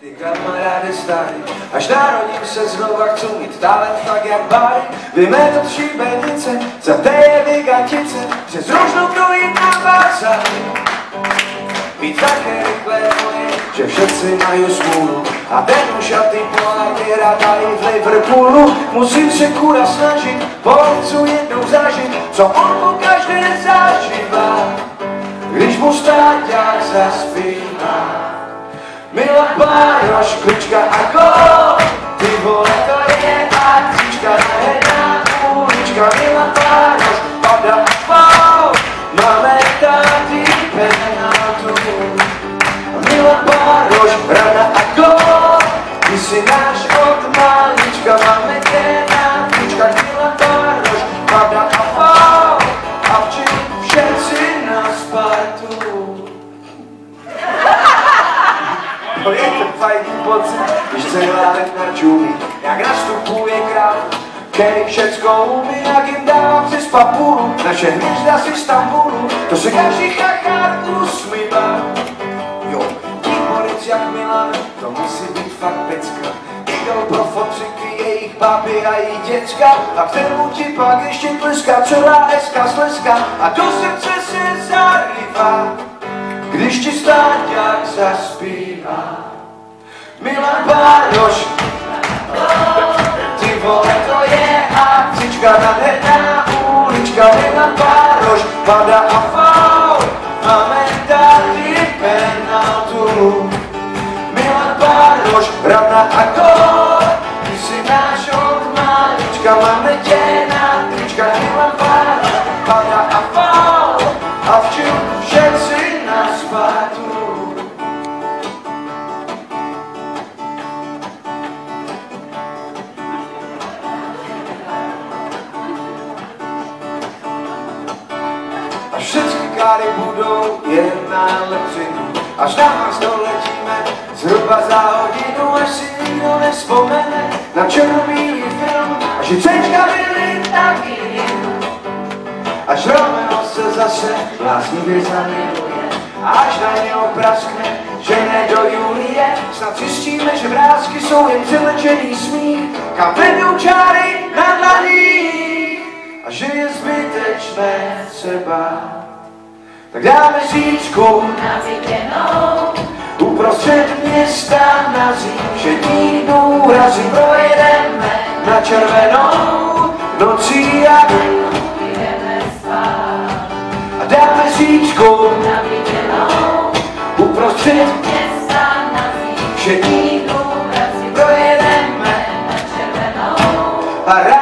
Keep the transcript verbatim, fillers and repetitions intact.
Ty kamarády starý, až narodím se znova chci mít talent tak jak Barry. Vymetat šibenice, za té je vygantice, přes rožnou projít na bazar. Být také rychle moje, že všetci mají smůlu a ten šaty polárně radají v Liverpoolu. Musím se kura snažit, chci jednou zažít, co on po každé zažívá, když mu stáťák zaspívá. Milan Bároš, klička a gól, ty vole to je akcička, nejedná ulička. Milan Bároš, pada a faul, máme tady penaltu. Milan Bároš, rada a gól, ty si náš od malička, máme tě na klička. Milan Bároš, pada a faul, a včera všetci na Spartu. To je ten fajný pocit, když celá na čumí, jak nastupuje král, který všecko umí, jak jim dává přes papulu. Naše hvězda z Istanbulu, to se každý chachár usmívá. Jo, výborec jak Milan, to musí být fakt pecka. Jdou pro fotřiky jejich baby a jejich děcka, a kterou ti pak ještě tleská celá hezká sleska a do srdce se zarývá, když ti stáťák zaspívá. Milan Bároš, ty vole to je akcička, nádherná ulička. Milan Bároš, pada a faul, máme tady penaltu. Milan Bároš, rada a gól, ty si náš od malička, máme tě na trička. Milan Bároš, pada a faul, a včera všetci na Spartu. A všechny káry budou jen na elektřinu, až na Mars doletíme zhruba za hodinu, až si nikdo nevzpomene na černobílý film, až i cečka byly taky jen. Až Romeo se zase bláznivě zamiluje, až na něho praskne, že ne do Julie. Snad zjistíme, že vrásky jsou jen přelečený smích, kam vedou čáry na dlaních, a že je zbytečné se bát. Tak dáme říčku naviděnou uprostřed města na zím, všedních dnů razí projedeme na červenou nocí a a dáme říčku naviděnou uprostřed města na zím, všedních dnů razí projedeme na červenou a